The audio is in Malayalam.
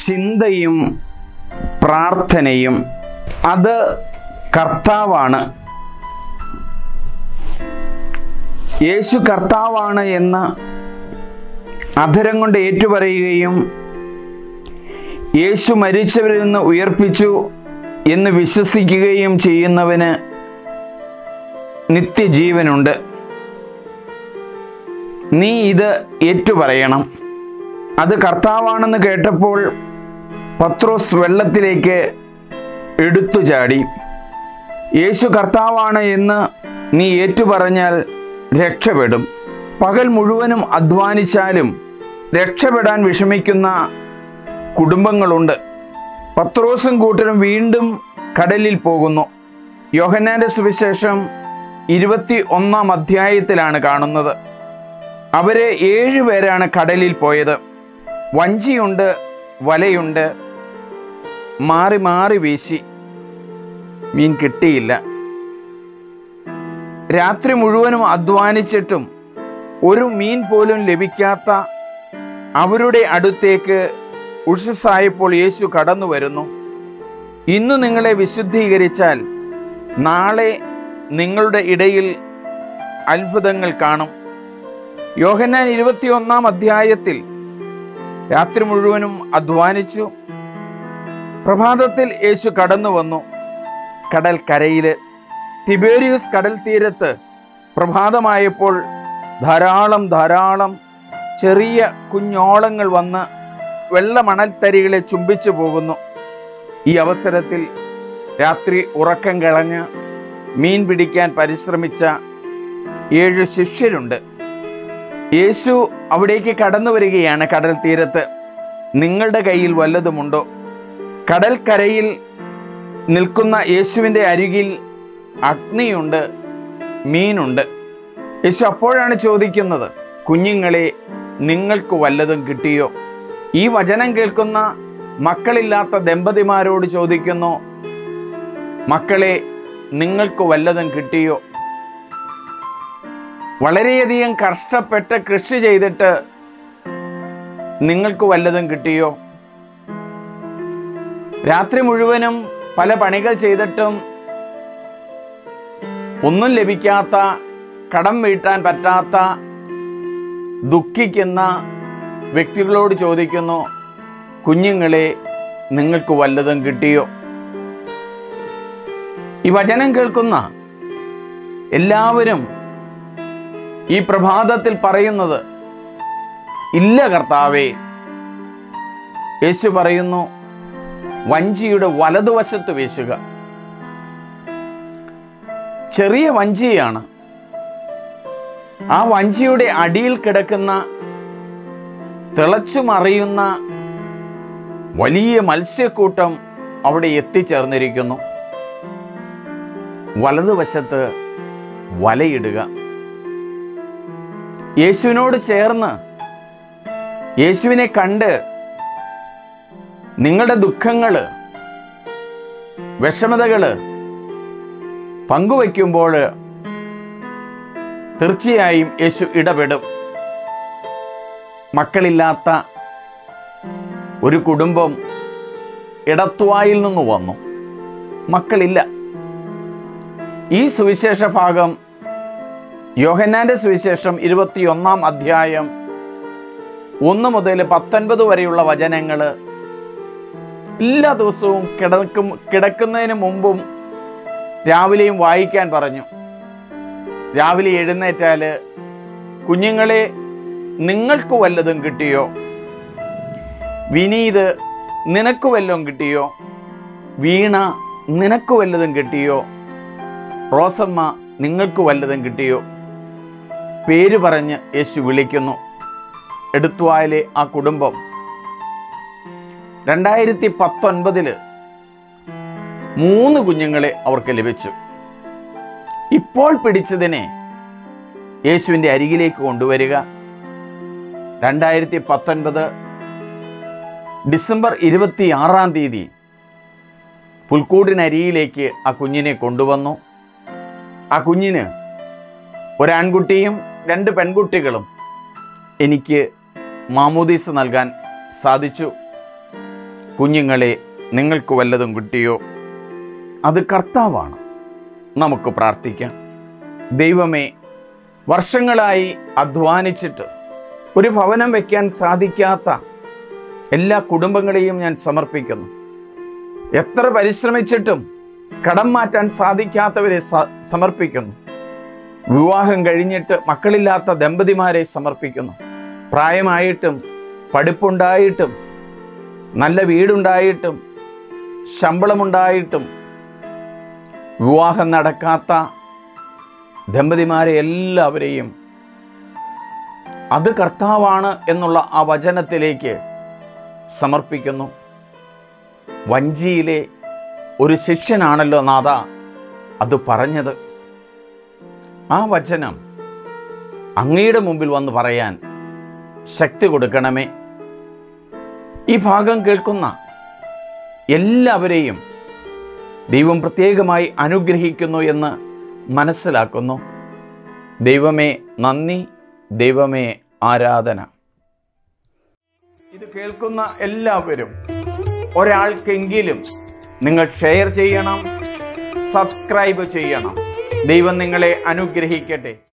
ചിന്തയും പ്രാർത്ഥനയും. അത് കർത്താവാണ്. യേശു കർത്താവാണ് എന്ന് അധരം കൊണ്ട് ഏറ്റുപറയുകയും യേശു മരിച്ചവരിൽ നിന്ന് ഉയർപ്പിച്ചു എന്ന് വിശ്വസിക്കുകയും ചെയ്യുന്നവന് നിത്യജീവനുണ്ട്. നീ ഇത് ഏറ്റുപറയണം. അത് കർത്താവാണെന്ന് കേട്ടപ്പോൾ പത്രോസ് വെള്ളത്തിലേക്ക് എടുത്തു ചാടി. യേശു കർത്താവാണ് എന്ന് നീ ഏറ്റുപറഞ്ഞാൽ രക്ഷപ്പെടും. പകൽ മുഴുവനും അധ്വാനിച്ചാലും രക്ഷപ്പെടാൻ വിഷമിക്കുന്ന കുടുംബങ്ങളുണ്ട്. പത്രോസും കൂട്ടരും വീണ്ടും കടലിൽ പോകുന്നു. യോഹന്നാന്റെ സുവിശേഷം 21-ാം അധ്യായത്തിലാണ് കാണുന്നത്. അവരെ 7 പേരാണ് കടലിൽ പോയത്. വഞ്ചിയുണ്ട്, വലയുണ്ട്, മാറി മാറി വീശി. മീൻ കിട്ടിയില്ല. രാത്രി മുഴുവനും അധ്വാനിച്ചിട്ടും ഒരു മീൻ പോലും ലഭിക്കാത്ത അവരുടെ അടുത്തേക്ക് ഉഷസ്സായപ്പോൾ യേശു കടന്നു വരുന്നു. ഇന്ന് നിങ്ങളെ വിശുദ്ധീകരിച്ചാൽ നാളെ നിങ്ങളുടെ ഇടയിൽ അത്ഭുതങ്ങൾ കാണും. യോഹന്നാൻ 21-ാം അധ്യായത്തിൽ രാത്രി മുഴുവനും അധ്വാനിച്ചു. പ്രഭാതത്തിൽ യേശു കടന്നു വന്നു. കടൽ കരയിൽ തിബേരിയൂസ് കടൽ തീരത്ത് പ്രഭാതമായപ്പോൾ ധാരാളം ചെറിയ കുഞ്ഞോളങ്ങൾ വന്ന് വെള്ള മണൽത്തരികളെ ചുംബിച്ചു പോകുന്നു. ഈ അവസരത്തിൽ രാത്രി ഉറക്കം കളഞ്ഞ് മീൻ പിടിക്കാൻ പരിശ്രമിച്ച 7 ശിഷ്യരുണ്ട്. യേശു അവിടേക്ക് കടന്നു വരികയാണ്. കടൽ തീരത്ത് നിങ്ങളുടെ കയ്യിൽ വല്ലതുമുണ്ടോ? കടൽക്കരയിൽ നിൽക്കുന്ന യേശുവിൻ്റെ അരികിൽ അഗ്നിയുണ്ട്, മീനുണ്ട്. യേശു അപ്പോഴാണ് ചോദിക്കുന്നത്, കുഞ്ഞുങ്ങളെ നിങ്ങൾക്ക് വല്ലതും കിട്ടിയോ? ഈ വചനം കേൾക്കുന്ന മക്കളില്ലാത്ത ദമ്പതിമാരോട് ചോദിക്കുന്നു, മക്കളെ നിങ്ങൾക്ക് വല്ലതും കിട്ടിയോ? വളരെയധികം കഷ്ടപ്പെട്ട് കൃഷി ചെയ്തിട്ട് നിങ്ങൾക്ക് വല്ലതും കിട്ടിയോ? രാത്രി മുഴുവനും പല പണികൾ ചെയ്തിട്ടും ഒന്നും ലഭിക്കാത്ത, കടം വീട്ടാൻ പറ്റാത്ത, ദുഃഖിക്കുന്ന വ്യക്തികളോട് ചോദിക്കുന്നു, കുഞ്ഞുങ്ങളെ നിങ്ങൾക്ക് വല്ലതും കിട്ടിയോ? ഈ വചനം കേൾക്കുന്ന എല്ലാവരും ഈ പ്രഭാതത്തിൽ പറയുന്നത്, ഇല്ല കർത്താവേ. യേശു പറയുന്നു, വഞ്ചിയുടെ വലതുവശത്ത് വീശുക. ചെറിയ വഞ്ചിയാണ്. ആ വഞ്ചിയുടെ അടിയിൽ കിടക്കുന്ന തിളച്ചു മറിയുന്ന വലിയ മത്സ്യക്കൂട്ടം അവിടെ എത്തിച്ചേർന്നിരിക്കുന്നു. വലതുവശത്ത് വലയിടുക. യേശുവിനോട് ചേർന്ന്, യേശുവിനെ കണ്ട് നിങ്ങളുടെ ദുഃഖങ്ങൾ, വിഷമതകൾ പങ്കുവയ്ക്കുമ്പോൾ തീർച്ചയായും യേശു ഇടപെടും. മക്കളില്ലാത്ത ഒരു കുടുംബം ഇടത്തുവായിൽ നിന്ന് വന്നു, മക്കളില്ല. ഈ സുവിശേഷ ഭാഗം യോഹന്നാന്റെ സുവിശേഷം 21-ാം അധ്യായം 1 മുതൽ 19 വരെയുള്ള വചനങ്ങൾ എല്ലാ ദിവസവും കിടക്കുന്നതിന് മുമ്പും രാവിലെയും വായിക്കാൻ പറഞ്ഞു. രാവിലെ എഴുന്നേറ്റാൽ, കുഞ്ഞുങ്ങളെ നിങ്ങൾക്ക് വല്ലതും കിട്ടിയോ? വിനീത് നിനക്ക് വല്ലതും കിട്ടിയോ? വീണ നിനക്ക് വല്ലതും കിട്ടിയോ? റോസമ്മ നിങ്ങൾക്ക് വല്ലതും കിട്ടിയോ? പേര് പറഞ്ഞ് യേശു വിളിക്കുന്നു. എടുത്തുവായിലെ ആ കുടുംബം 2019 3 കുഞ്ഞുങ്ങളെ അവർക്ക് ലഭിച്ചു. ഇപ്പോൾ പിടിച്ചതിനെ യേശുവിൻ്റെ അരികിലേക്ക് കൊണ്ടുവരിക. 2019 ഡിസംബർ 26-ാം തീയതി പുൽക്കൂടിനരിയിലേക്ക് ആ കുഞ്ഞിനെ കൊണ്ടുവന്നു. ആ കുഞ്ഞിന് ഒരാൺകുട്ടിയും 2 പെൺകുട്ടികളും എനിക്ക് മാമോദീസ നൽകാൻ സാധിച്ചു. കുഞ്ഞുങ്ങളെ, നിങ്ങൾക്ക് വല്ലതും കിട്ടിയോ? അത് കർത്താവാണ്. നമുക്ക് പ്രാർത്ഥിക്കാം. ദൈവമേ, വർഷങ്ങളായി അധ്വാനിച്ചിട്ട് ഒരു ഭവനം വയ്ക്കാൻ സാധിക്കാത്ത എല്ലാ കുടുംബങ്ങളെയും ഞാൻ സമർപ്പിക്കുന്നു. എത്ര പരിശ്രമിച്ചിട്ടും കടം മാറ്റാൻ സാധിക്കാത്തവരെ സമർപ്പിക്കുന്നു. വിവാഹം കഴിഞ്ഞിട്ട് മക്കളില്ലാത്ത ദമ്പതിമാരെ സമർപ്പിക്കുന്നു. പ്രായമായിട്ടും പഠിപ്പുണ്ടായിട്ടും നല്ല വീടുണ്ടായിട്ടും ശമ്പളമുണ്ടായിട്ടും വിവാഹം നടക്കാത്ത ദമ്പതിമാരെ എല്ലാവരെയും അത് കർത്താവാണ് എന്നുള്ള ആ വചനത്തിലേക്ക് സമർപ്പിക്കുന്നു. വഞ്ചിയിലെ ഒരു ശിഷ്യനാണല്ലോ നാഥ അത് പറഞ്ഞത്. ആ വചനം അങ്ങയുടെ മുമ്പിൽ വന്ന് പറയാൻ ശക്തി കൊടുക്കണമേ. ഈ ഭാഗം കേൾക്കുന്ന എല്ലാവരെയും ദൈവം പ്രത്യേകമായി അനുഗ്രഹിക്കുന്നു എന്ന് മനസ്സിലാക്കുന്നു. ദൈവമേ നന്ദി, ദൈവമേ ആരാധന. ഇത് കേൾക്കുന്ന എല്ലാവരും ഒരാൾക്കെങ്കിലും നിങ്ങൾ ഷെയർ ചെയ്യണം, സബ്സ്ക്രൈബ് ചെയ്യണം. ദൈവം നിങ്ങളെ അനുഗ്രഹിക്കട്ടെ.